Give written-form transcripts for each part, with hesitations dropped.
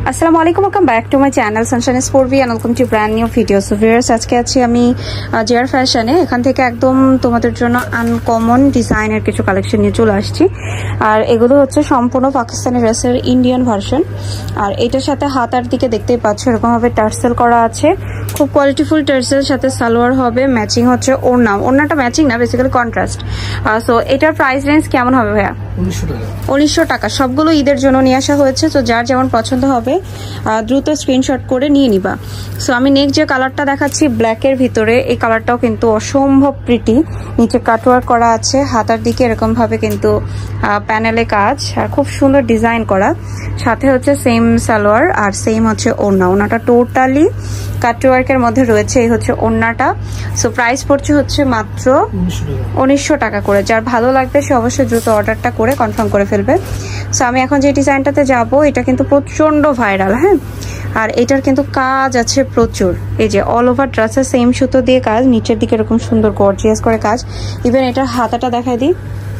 আসসালামু আলাইকুম, welcome back to my channel sunshine স্পোর্টভি and welcome to brand new video. So viewers, আজকে আছি আমি জেআর ফ্যাশনে। এখান থেকে একদম তোমাদের জন্য আনকমন ডিজাইনের কিছু কালেকশন নিয়ে চলে আসছি। আর এগুলো হচ্ছে সম্পূর্ণ পাকিস্তানি ড্রেসের ইন্ডিয়ান ভার্সন। আর এটার সাথে হাতার দিকে দেখতেই পাচ্ছ এরকমভাবে টার্সেল করা আছে, খুব কোয়ালিটিফুল টার্সেল, সাথে সালোয়ার হবে, ম্যাচিং হচ্ছে ওড়নাটা ম্যাচিং না, বেসিক্যালি কন্ট্রাস্ট। সো এটার প্রাইস রেঞ্জ কেমন হবে ভাইয়া? 1900 টাকা। সবগুলো ঈদের জন্য নিয়ে আসা হয়েছে, তো যার যেমন পছন্দ হবে দ্রুত স্ক্রিনশট করে নিয়ে নিবা। সো আমি নেক্সট যে কালারটা দেখাচ্ছি ব্ল্যাকের ভিতরে, এই কালারটাও কিন্তু অসম্ভব প্রিটি। নিচে কাটওয়ার্ক করা আছে, হাতার দিকে এরকম ভাবে কিন্তু প্যানেলে কাজ, আর খুব সুন্দর ডিজাইন করা, সাথে হচ্ছে সেম সালোয়ার আর সেম হচ্ছে ওড়নাটা টোটালি কাটওয়ার্কের মধ্যে রয়েছে। এই হচ্ছে ওড়নাটা। সো প্রাইস পড়ছে হচ্ছে মাত্র 1900 টাকা করে। যার ভালো লাগবে সে অবশ্যই দ্রুত অর্ডারটা করে কনফার্ম করে ফেলবে। সো আমি এখন যে ডিজাইনটাতে যাব, এটা কিন্তু প্রচন্ড ভাইরাল, হ্যাঁ। আর এটার কিন্তু কাজ আছে প্রচুর, এই যে অল ওভার ড্রেসে সেম সুতো দিয়ে কাজ, নিচের দিকে এরকম সুন্দর গর্জিয়াস করে কাজ। ইভেন এটার হাতাটা দেখাই দিই,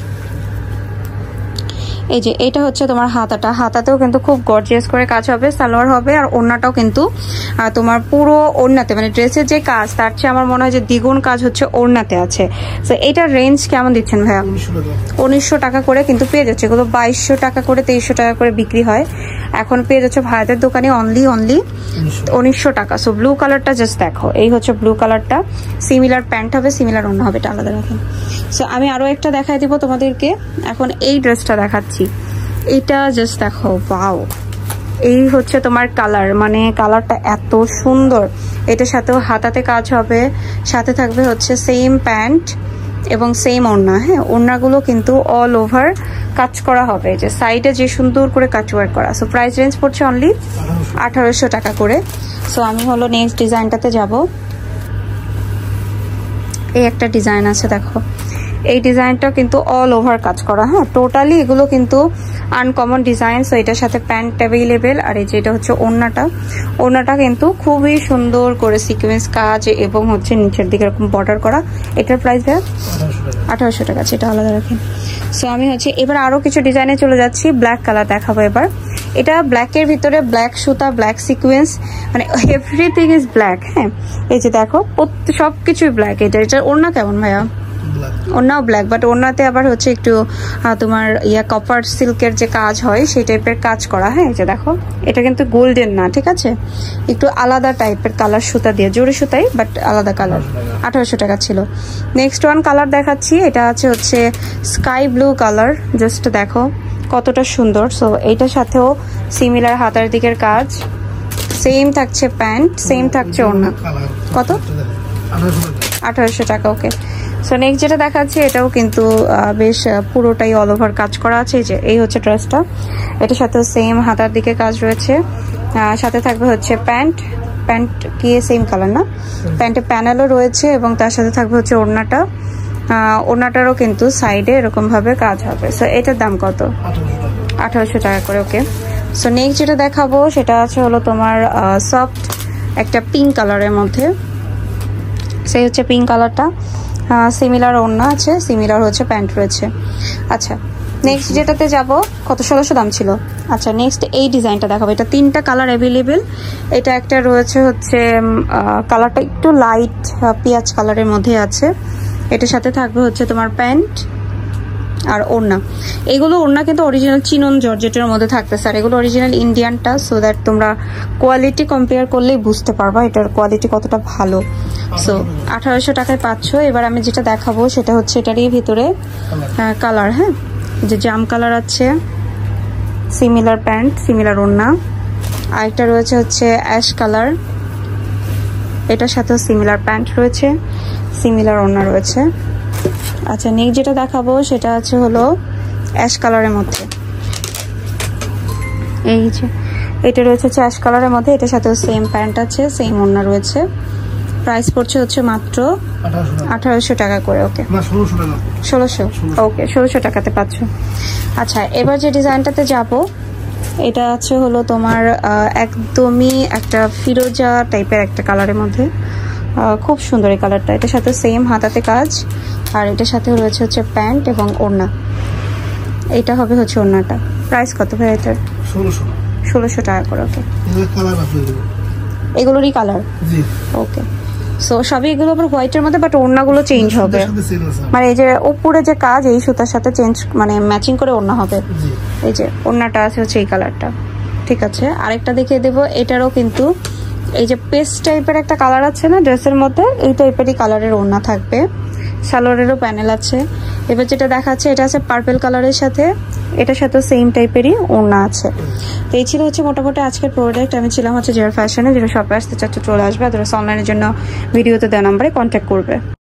এই যে এটা হচ্ছে তোমার হাতাতেও কিন্তু খুব গর্জিয়াস করে কাজ হবে, সালোয়ার হবে, আর ওড়নাটাও কিন্তু তোমার পুরো ওড়নাতে, মানে ড্রেসের যে কাজ তার চেয়ে আমার মনে হয় যে দ্বিগুণ কাজ হচ্ছে ওড়নাতে আছে। তো এটার রেঞ্জ কেমন দিচ্ছেন ভাইয়া? 1900 টাকা করে কিন্তু পেয়ে যাচ্ছে। এগুলো 2200 টাকা করে 2300 টাকা করে বিক্রি হয়, এখন পেয়ে যাচ্ছে ভাইদের দোকানে অনলি 1900 টাকা। সো ব্লু কালারটা জাস্ট দেখো, এই হচ্ছে ব্লু কালারটা, সিমিলার প্যান্ট হবে, সিমিলার ওড়না হবে, এটা আলাদা রাখেন। সো আমি আরো একটা দেখাই দিব তোমাদেরকে। এখন এই ড্রেসটা দেখাচ্ছি, এটা জাস্ট দেখো, ওয়াও, এই হচ্ছে তোমার কালার, মানে কালারটা এত সুন্দর। এটার সাথেও হাতাতে কাজ হবে, সাথে থাকবে হচ্ছে সেম প্যান্ট এবং সেম ওড়না, হ্যাঁ। ওড়নাগুলো কিন্তু অল ওভার কাজ করা হবে, যে সাইডে যে সুন্দর করে কাটওয়ার্ক করা। সো প্রাইস রেঞ্জ পড়ছে অনলি 1800 টাকা করে। সো আমি হলো নেক্সট ডিজাইনটাতে যাব। এই একটা ডিজাইন আছে দেখো, এই ডিজাইনটা কিন্তু অল ওভার কাজ করা, হ্যাঁ। টোটালি এগুলো কিন্তু আনকমন ডিজাইন। সো এটার সাথে প্যান্ট অ্যাভেলেবেল, আর এই যে এটা হচ্ছে ওড়নাটা কিন্তু খুবই সুন্দর করে সিকোয়েন্স কাজ এবং হচ্ছে নিচের দিকে এরকম বর্ডার করা। এটার প্রাইস দেয় 1800 টাকা, সেটা আলাদা রাখেন। সো আমি হচ্ছে এবার আরো কিছু ডিজাইনে চলে যাচ্ছি। ব্ল্যাক কালার দেখাবো এবার। এটা ব্ল্যাকের ভিতরে ব্ল্যাক সুতা, ব্ল্যাক সিকোয়েন্স, মানে এভরিথিং ইজ ব্ল্যাক, হ্যাঁ। এই যে দেখো সবকিছুই ব্ল্যাক। এটার ওড়না কেমন ভাইয়া? ওড়নাও ব্ল্যাক, বাট ওড়নাতে আবার হচ্ছে একটু তোমার কপার সিল্কের যে কাজ হয় সেই টাইপের কাজ করা, হ্যাঁ। এই যে দেখো, এটা কিন্তু গোল্ডেন না, ঠিক আছে, একটু আলাদা টাইপের কালার সুতা দিয়ে, জোরে সুতাই বাট আলাদা কালার। 1800 টাকা ছিল। নেক্সট ওয়ান কালার দেখাচ্ছি, এটা আছে হচ্ছে স্কাই ব্লু কালার, জাস্ট দেখো কতটা সুন্দর। সো এইটার সাথেও সিমিলার হাতার দিকের কাজ, সেম থাকছে প্যান্ট, সেম থাকছে ওড়না। কত? 1800 টাকা, ওকে। সো নেক্সট যেটা দেখাচ্ছি, এটাও কিন্তু বেশ পুরোটাই অল ওভার কাজ করা আছে। যে এই হচ্ছে ড্রেসটা, এটার সাথে সেম হাতার দিকে কাজ রয়েছে, সাথে থাকবে হচ্ছে প্যান্ট কি সেম কালার না, প্যান্টে প্যানেলও রয়েছে, এবং তার সাথে থাকবে হচ্ছে ওড়নাটারও কিন্তু সাইডে এরকম ভাবে কাজ হবে। সো এটার দাম কত? 1800 টাকা করে, ওকে। সো নেক্সট যেটা দেখাবো সেটা আছে হলো তোমার সফট একটা পিঙ্ক কালারের মধ্যে, সেই হচ্ছে পিঙ্ক কালারটা, সিমিলার ওড়না আছে, সিমিলার হচ্ছে প্যান্ট রয়েছে। আচ্ছা, নেক্সট যেটাতে যাব, কত? 1600 দাম ছিল। আচ্ছা, নেক্সট এই ডিজাইনটা দেখাবো। এটা 3টা কালার অ্যাভেলেবেল। এটা একটা রয়েছে হচ্ছে কালারটা একটু লাইট পেঁয়াজ কালারের মধ্যে আছে, এটার সাথে থাকবে হচ্ছে তোমার প্যান্ট আর ওড়না। এগুলো ওড়না কিন্তু অরিজিনাল চিনন জর্জেটের মধ্যে থাকতেছে, আর এগুলো অরিজিনাল ইন্ডিয়ানটা, সো দ্যাট তোমরা কোয়ালিটি কম্পেয়ার করলেই বুঝতে পারবা এটার কোয়ালিটি কতটা ভালো। সো 1800 টাকায় পাচ্ছ। এবার আমি যেটা দেখাবো সেটা হচ্ছে এটারই ভিতরে কালার, হ্যাঁ, যে জাম কালার আছে, সিমিলার প্যান্ট, সিমিলার ওড়না। আরেকটা রয়েছে হচ্ছে অ্যাশ কালার, এটার সাথেও সিমিলার প্যান্ট রয়েছে, সিমিলার ওড়না রয়েছে। আচ্ছা, নেক্সট যেটা দেখাবো সেটা আছে হলো অ্যাশ কালারের মধ্যে, এই যে এটা রয়েছে অ্যাশ কালারের মধ্যে, এটার সাথেও সেম প্যান্ট আছে, সেম ওড়না রয়েছে। প্রাইস পড়ছে হচ্ছে মাত্র 1800 টাকা করে, ওকে। 1600, ওকে, 1600 টাকাতে পাচ্ছ। আচ্ছা, এবার যে ডিজাইনটাতে যাব, এটা আছে হলো তোমার একদমই একটা ফিরোজা টাইপের একটা কালারের মধ্যে, খুব সুন্দর এই কালারটা। এটার সাথে সেম হাতাতে কাজ, আর এটার সাথে রয়েছে হচ্ছে প্যান্ট এবং ওড়না। এটা হবে হচ্ছে ওড়নাটা। প্রাইস কত ভাই এটার? 1600 টাকা করে। ওকে, এগুলোরই কালার? ওকে, সো সবই এগুলো আবার হোয়াইটের মধ্যে, বাট ওড়নাগুলো চেঞ্জ হবে, মানে এই যে উপরে যে কাজ এই সুতার সাথে চেঞ্জ মানে ম্যাচিং করে ওড়না হবে। এই যে ওড়নাটা আছে হচ্ছে এই কালারটা, ঠিক আছে। আরেকটা দেখিয়ে দেবো, এটারও কিন্তু এই যে পেস্ট টাইপের একটা কালার আছে না ড্রেসের মধ্যে, এই টাইপেরই কালারের ওড়না থাকবে, সালোয়ারেরও প্যানেল আছে। এবার যেটা দেখাচ্ছে এটা আছে পার্পল কালারের সাথে, এটার সাথে সেম টাইপেরই ওড়না আছে। তো এই ছিল হচ্ছে মোটামুটি আজকের প্রোডাক্ট। আমি ছিলাম হচ্ছে জেয়ার ফ্যাশনে, যেটা শপে আসতে চাচ্ছে চলে আসবে, অথবা অনলাইনের জন্য ভিডিওতে দেওয়া নাম্বারে কন্ট্যাক্ট করবে।